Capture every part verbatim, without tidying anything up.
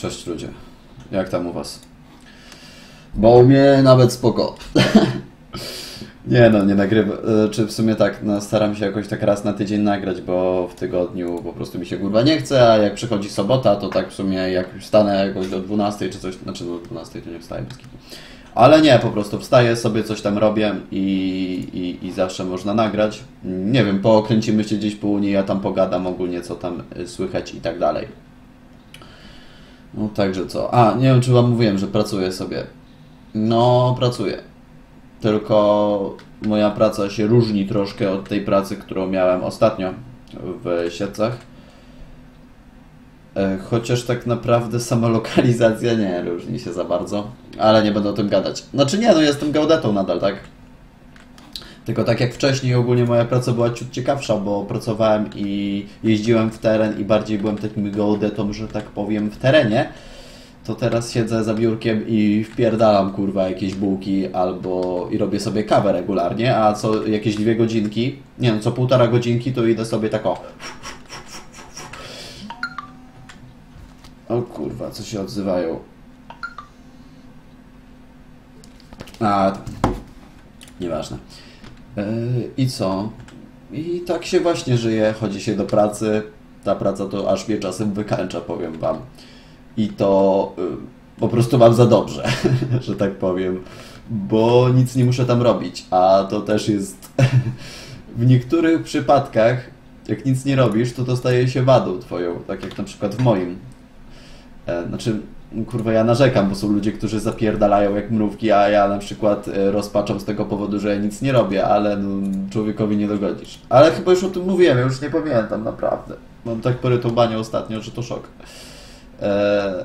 Cześć ludzie, jak tam u was? Bo u mnie nawet spoko. Nie no, nie nagrywam, czy w sumie tak, no staram się jakoś tak raz na tydzień nagrać, bo w tygodniu po prostu mi się kurwa nie chce, a jak przychodzi sobota, to tak w sumie jak już wstanę jakoś do dwunastej czy coś, znaczy do dwunastej to nie wstaję bez kitu. Ale nie, po prostu wstaję sobie, coś tam robię i, i, i zawsze można nagrać. Nie wiem, pookręcimy się gdzieś po Unii, ja tam pogadam ogólnie co tam słychać i tak dalej. No także co? A, nie wiem czy wam mówiłem, że pracuję sobie. No, pracuję. Tylko moja praca się różni troszkę od tej pracy, którą miałem ostatnio w Siedlcach. Chociaż tak naprawdę sama lokalizacja nie różni się za bardzo, ale nie będę o tym gadać. Znaczy nie, no jestem geodetą nadal, tak? Tylko tak jak wcześniej ogólnie moja praca była ciut ciekawsza, bo pracowałem i jeździłem w teren i bardziej byłem takim geodetą, że tak powiem, w terenie. To teraz siedzę za biurkiem i wpierdalam kurwa jakieś bułki albo i robię sobie kawę regularnie, a co jakieś dwie godzinki, nie no, co półtora godzinki to idę sobie tak o. O kurwa, co się odzywają. A, nieważne. Yy, I co? I tak się właśnie żyje, chodzi się do pracy. Ta praca to aż mnie czasem wykańcza, powiem wam. I to yy, po prostu mam za dobrze, że tak powiem, bo nic nie muszę tam robić, a to też jest w niektórych przypadkach, jak nic nie robisz, to to staje się wadą twoją, tak jak na przykład w moim. E, znaczy, kurwa, ja narzekam, bo są ludzie, którzy zapierdalają jak mrówki, a ja na przykład e, rozpaczam z tego powodu, że ja nic nie robię, ale no, człowiekowi nie dogodzisz. Ale chyba już o tym mówiłem, ja już nie pamiętam, naprawdę. Mam tak porytą banię ostatnio, że to szok. E,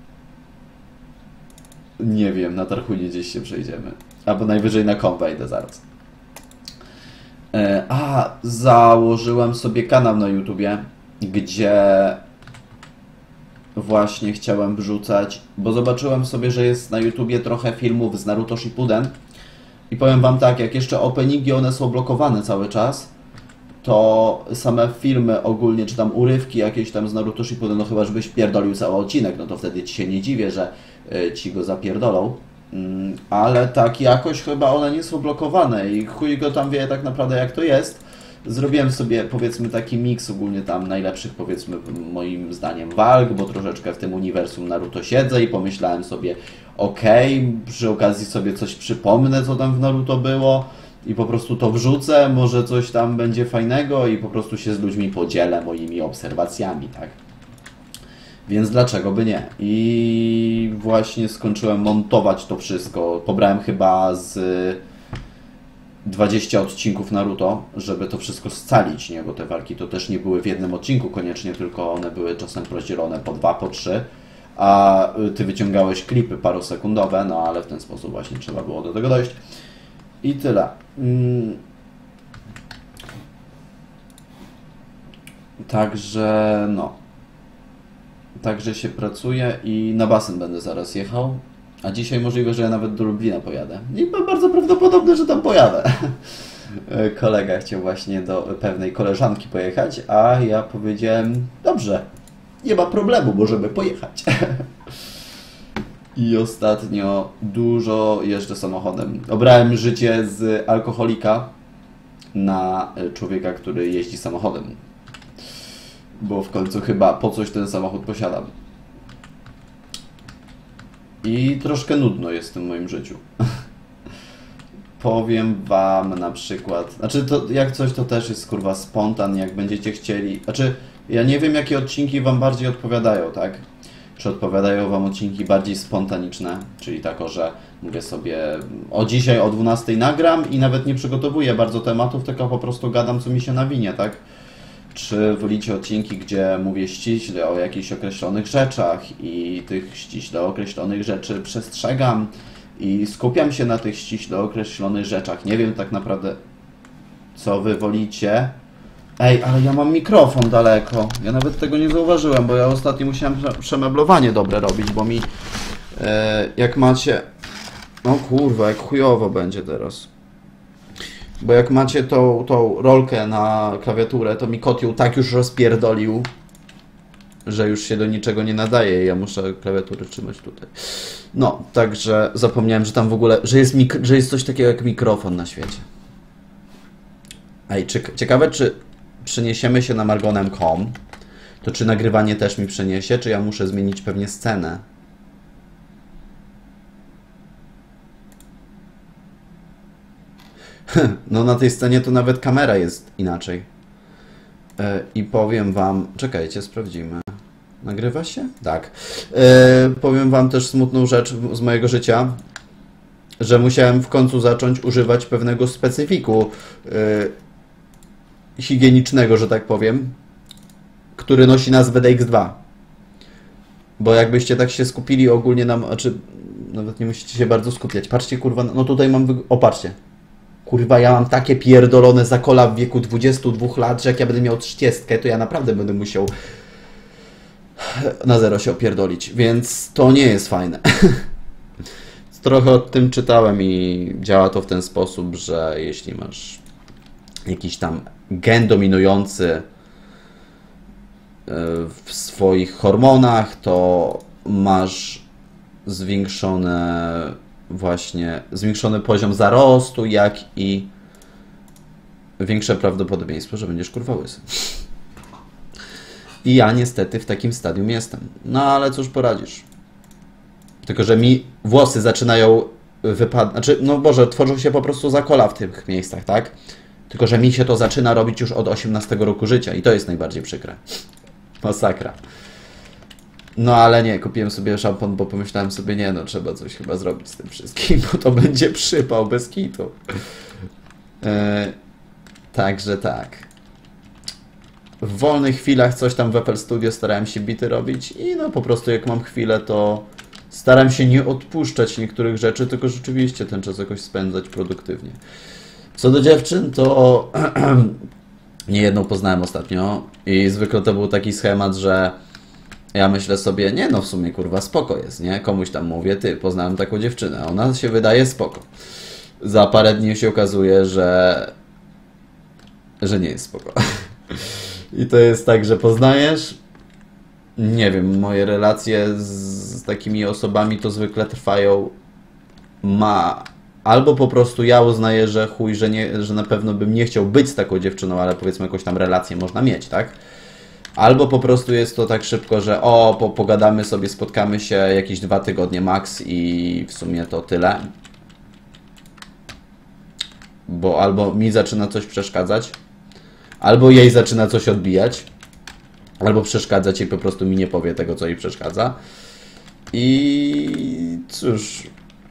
nie wiem, na Tarhunie gdzieś się przejdziemy. Albo najwyżej na kom wejdę zaraz. E, a, założyłem sobie kanał na YouTubie, gdzie właśnie chciałem wrzucać, bo zobaczyłem sobie, że jest na YouTubie trochę filmów z Naruto Shippuden i powiem wam tak, jak jeszcze openingi one są blokowane cały czas, to same filmy ogólnie, czy tam urywki jakieś tam z Naruto Shippuden, no chyba żebyś pierdolił cały odcinek, no to wtedy ci się nie dziwię, że y, ci go zapierdolą, mm, ale tak jakoś chyba one nie są blokowane i chuj go tam wie tak naprawdę jak to jest. Zrobiłem sobie, powiedzmy, taki miks ogólnie tam najlepszych, powiedzmy, moim zdaniem walk, bo troszeczkę w tym uniwersum Naruto siedzę i pomyślałem sobie, okej, okay, przy okazji sobie coś przypomnę, co tam w Naruto było i po prostu to wrzucę, może coś tam będzie fajnego i po prostu się z ludźmi podzielę moimi obserwacjami, tak? Więc dlaczego by nie? I właśnie skończyłem montować to wszystko. Pobrałem chyba z dwadzieścia odcinków Naruto, żeby to wszystko scalić, nie? Bo te walki to też nie były w jednym odcinku koniecznie, tylko one były czasem rozdzielone po dwa, po trzy, a ty wyciągałeś klipy parosekundowe, no ale w ten sposób właśnie trzeba było do tego dojść. I tyle. Mm. Także no. Także się pracuje i na basen będę zaraz jechał. A dzisiaj możliwe, że ja nawet do Lublina pojadę. I bardzo prawdopodobne, że tam pojadę. Kolega chciał właśnie do pewnej koleżanki pojechać, a ja powiedziałem, dobrze, nie ma problemu, możemy pojechać. I ostatnio dużo jeżdżę samochodem. Obrałem życie z alkoholika na człowieka, który jeździ samochodem. Bo w końcu chyba po coś ten samochód posiadam. I troszkę nudno jest w tym moim życiu. Powiem wam na przykład, znaczy to jak coś to też jest kurwa spontan, jak będziecie chcieli. Znaczy ja nie wiem jakie odcinki wam bardziej odpowiadają, tak? Czy odpowiadają wam odcinki bardziej spontaniczne, czyli tako, że mówię sobie o dzisiaj o dwunastej nagram i nawet nie przygotowuję bardzo tematów, tylko po prostu gadam co mi się nawinie, tak? Czy wolicie odcinki, gdzie mówię ściśle o jakichś określonych rzeczach i tych ściśle określonych rzeczy przestrzegam i skupiam się na tych ściśle określonych rzeczach. Nie wiem tak naprawdę, co wy wolicie. Ej, ale ja mam mikrofon daleko. Ja nawet tego nie zauważyłem, bo ja ostatnio musiałem przemeblowanie dobre robić, bo mi e, jak macie... O kurwa, jak chujowo będzie teraz. Bo jak macie tą, tą rolkę na klawiaturę, to mi kot ją tak już rozpierdolił, że już się do niczego nie nadaje i ja muszę klawiatury trzymać tutaj. No, także zapomniałem, że tam w ogóle, że jest, mik że jest coś takiego jak mikrofon na świecie. Ej, czy, ciekawe, czy przeniesiemy się na margonem kropka com, to czy nagrywanie też mi przeniesie, czy ja muszę zmienić pewnie scenę? No na tej scenie to nawet kamera jest inaczej. Yy, I powiem wam... Czekajcie, sprawdzimy. Nagrywa się? Tak. Yy, powiem wam też smutną rzecz z mojego życia, że musiałem w końcu zacząć używać pewnego specyfiku yy, higienicznego, że tak powiem, który nosi nazwę D X dwa. Bo jakbyście tak się skupili ogólnie na... Znaczy, nawet nie musicie się bardzo skupiać. Patrzcie, kurwa, no tutaj mam... Wyg... O, patrzcie. Kurwa, ja mam takie pierdolone zakola w wieku dwudziestu dwóch lat, że jak ja będę miał trzydziestkę, to ja naprawdę będę musiał na zero się opierdolić, więc to nie jest fajne. Trochę o tym czytałem i działa to w ten sposób, że jeśli masz jakiś tam gen dominujący w swoich hormonach, to masz zwiększone właśnie zwiększony poziom zarostu, jak i większe prawdopodobieństwo, że będziesz kurwa łysy. I ja niestety w takim stadium jestem. No ale cóż poradzisz. Tylko że mi włosy zaczynają wypadać, znaczy, no Boże, tworzą się po prostu zakola w tych miejscach, tak? Tylko że mi się to zaczyna robić już od osiemnastego roku życia i to jest najbardziej przykre. Masakra. No ale nie, kupiłem sobie szampon, bo pomyślałem sobie, nie no, trzeba coś chyba zrobić z tym wszystkim, bo to będzie przypał bez kitu. Yy, także tak. W wolnych chwilach coś tam w F L Studio starałem się bity robić i no po prostu jak mam chwilę, to staram się nie odpuszczać niektórych rzeczy, tylko rzeczywiście ten czas jakoś spędzać produktywnie. Co do dziewczyn, to niejedną poznałem ostatnio i zwykle to był taki schemat, że ja myślę sobie, nie no w sumie kurwa spoko jest, nie? Komuś tam mówię, ty, poznałem taką dziewczynę, ona się wydaje spoko. Za parę dni się okazuje, że że nie jest spoko. I to jest tak, że poznajesz, nie wiem, moje relacje z, z takimi osobami to zwykle trwają ma... Albo po prostu ja uznaję, że chuj, że, nie, że na pewno bym nie chciał być z taką dziewczyną, ale powiedzmy jakąś tam relację można mieć, tak? Albo po prostu jest to tak szybko, że o, po, pogadamy sobie, spotkamy się jakieś dwa tygodnie max i w sumie to tyle. Bo albo mi zaczyna coś przeszkadzać, albo jej zaczyna coś odbijać, albo przeszkadzać i po prostu mi nie powie tego, co jej przeszkadza. I cóż,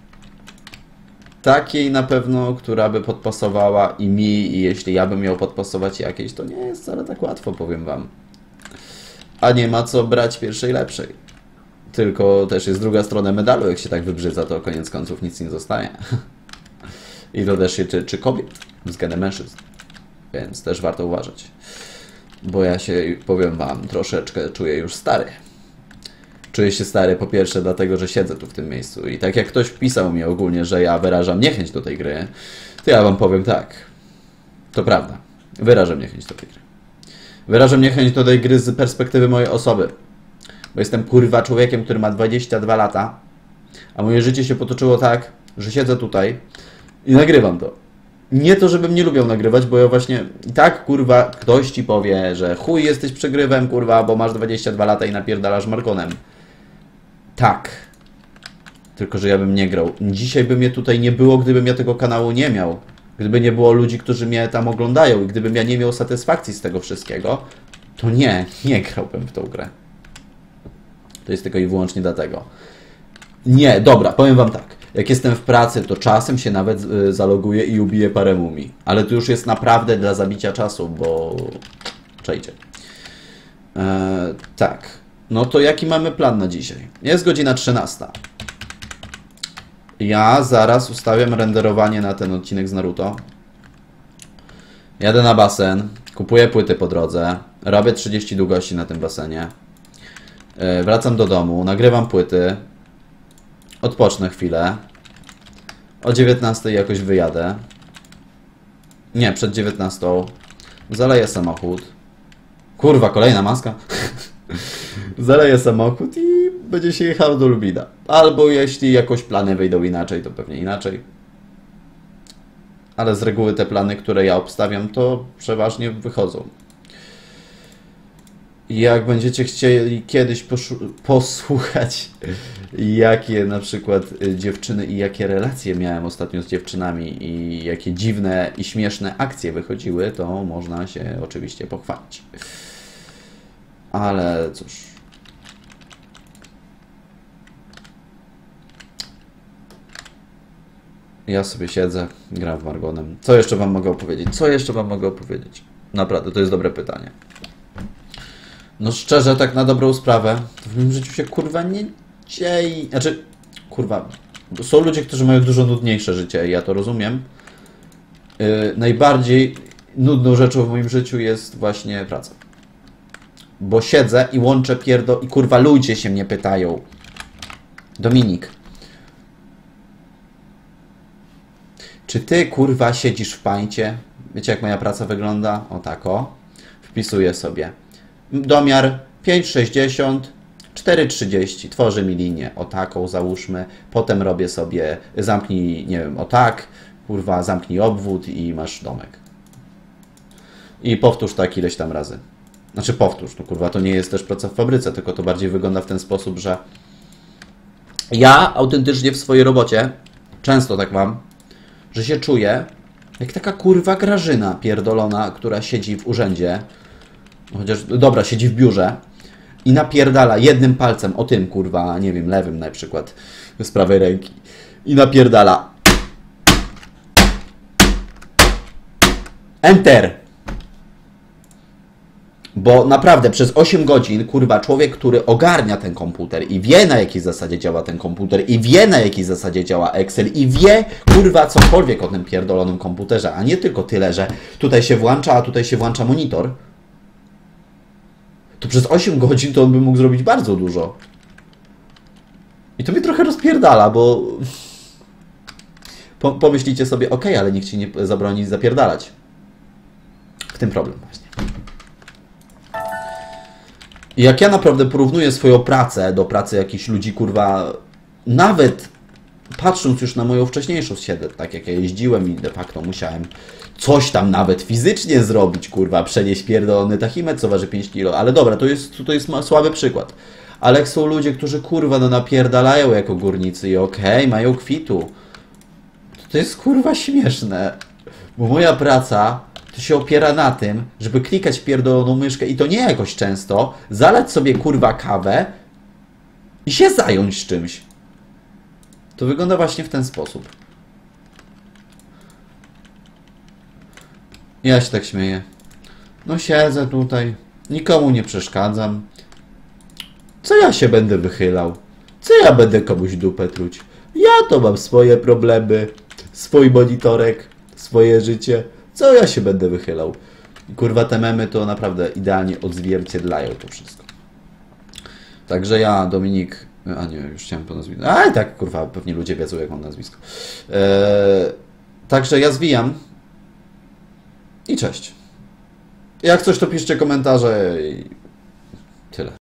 takiej na pewno, która by podpasowała i mi, i jeśli ja bym miał podpasować jakiejś, to nie jest wcale tak łatwo, powiem wam. A nie ma co brać pierwszej lepszej. Tylko też jest druga strona medalu, jak się tak wybrzydza, to koniec końców nic nie zostaje. I to też się tyczy kobiet względem mężczyzn. Więc też warto uważać. Bo ja się, powiem wam, troszeczkę czuję już stary. Czuję się stary po pierwsze dlatego, że siedzę tu w tym miejscu. I tak jak ktoś pisał mi ogólnie, że ja wyrażam niechęć do tej gry, to ja wam powiem tak. To prawda. Wyrażam niechęć do tej gry. Wyrażam niechęć do tej gry z perspektywy mojej osoby. Bo jestem kurwa człowiekiem, który ma dwadzieścia dwa lata, a moje życie się potoczyło tak, że siedzę tutaj i nagrywam to. Nie to, żebym nie lubiał nagrywać, bo ja właśnie i tak, kurwa, ktoś ci powie, że chuj jesteś przegrywem, kurwa, bo masz dwadzieścia dwa lata i napierdalasz Markonem. Tak. Tylko, że ja bym nie grał. Dzisiaj by mnie tutaj nie było, gdybym ja tego kanału nie miał. Gdyby nie było ludzi, którzy mnie tam oglądają i gdybym ja nie miał satysfakcji z tego wszystkiego, to nie, nie grałbym w tą grę. To jest tylko i wyłącznie dlatego. Nie, dobra, powiem wam tak. Jak jestem w pracy, to czasem się nawet y, zaloguję i ubiję parę mumii. Ale to już jest naprawdę dla zabicia czasu, bo... Czajcie. Eee, tak. No to jaki mamy plan na dzisiaj? Jest godzina trzynasta. Ja zaraz ustawiam renderowanie na ten odcinek z Naruto. Jadę na basen, kupuję płyty po drodze, robię trzydzieści długości na tym basenie. Yy, wracam do domu, nagrywam płyty, odpocznę chwilę. O dziewiętnastej jakoś wyjadę. Nie, przed dziewiętnastą. Zaleję samochód. Kurwa, kolejna maska. Zaleję samochód i będzie się jechał do Lubina. Albo jeśli jakoś plany wyjdą inaczej, to pewnie inaczej. Ale z reguły te plany, które ja obstawiam, to przeważnie wychodzą. Jak będziecie chcieli kiedyś posłuchać, jakie na przykład dziewczyny i jakie relacje miałem ostatnio z dziewczynami i jakie dziwne i śmieszne akcje wychodziły, to można się oczywiście pochwalić. Ale cóż. Ja sobie siedzę, gram w Margonem. Co jeszcze wam mogę opowiedzieć? Co jeszcze wam mogę opowiedzieć? Naprawdę, to jest dobre pytanie. No szczerze, tak na dobrą sprawę, to w moim życiu się kurwa nie dzieje. Znaczy, kurwa, są ludzie, którzy mają dużo nudniejsze życie i ja to rozumiem. Yy, najbardziej nudną rzeczą w moim życiu jest właśnie praca. Bo siedzę i łączę pierdo... I kurwa ludzie się mnie pytają. Dominik, czy ty kurwa siedzisz w pańcie? Wiecie jak moja praca wygląda? O tak o. Wpisuję sobie. Domiar pięć sześćdziesiąt, cztery trzydzieści. Tworzy mi linię. O taką załóżmy. Potem robię sobie zamknij, nie wiem, o tak. Kurwa zamknij obwód i masz domek. I powtórz tak ileś tam razy. Znaczy powtórz, no kurwa, to nie jest też praca w fabryce, tylko to bardziej wygląda w ten sposób, że ja autentycznie w swojej robocie, często tak mam, że się czuję jak taka kurwa Grażyna pierdolona, która siedzi w urzędzie, chociaż, dobra, siedzi w biurze i napierdala jednym palcem, o tym kurwa, nie wiem, lewym na przykład, z prawej ręki i napierdala Enter! Bo naprawdę przez osiem godzin, kurwa, człowiek, który ogarnia ten komputer i wie, na jakiej zasadzie działa ten komputer i wie, na jakiej zasadzie działa Excel i wie, kurwa, cokolwiek o tym pierdolonym komputerze, a nie tylko tyle, że tutaj się włącza, a tutaj się włącza monitor, to przez osiem godzin to on by mógł zrobić bardzo dużo. I to mnie trochę rozpierdala, bo pomyślicie sobie, ok, ale nikt ci nie zabroni zapierdalać. W tym problem właśnie. I jak ja naprawdę porównuję swoją pracę do pracy jakichś ludzi, kurwa, nawet patrząc już na moją wcześniejszą siedę, tak jak ja jeździłem i de facto musiałem coś tam nawet fizycznie zrobić, kurwa, przenieść pierdolony tachimetr, co waży pięć kilo, ale dobra, to jest, to jest słaby przykład. Ale jak są ludzie, którzy, kurwa, no napierdalają jako górnicy i okej, okay, mają kwitu, to, to jest, kurwa, śmieszne, bo moja praca to się opiera na tym, żeby klikać pierdoloną myszkę i to nie jakoś często, zalać sobie kurwa kawę i się zająć czymś. To wygląda właśnie w ten sposób. Ja się tak śmieję. No siedzę tutaj, nikomu nie przeszkadzam. Co ja się będę wychylał? Co ja będę komuś dupę truć? Ja to mam swoje problemy, swój monitorek, swoje życie. Co ja się będę wychylał? I kurwa te memy to naprawdę idealnie odzwierciedlają to wszystko. Także ja, Dominik... A nie, już chciałem po nazwisku. A i tak, kurwa, pewnie ludzie wiedzą, jak mam nazwisko. Eee, także ja zwijam. I cześć. Jak coś, to piszcie komentarze i tyle.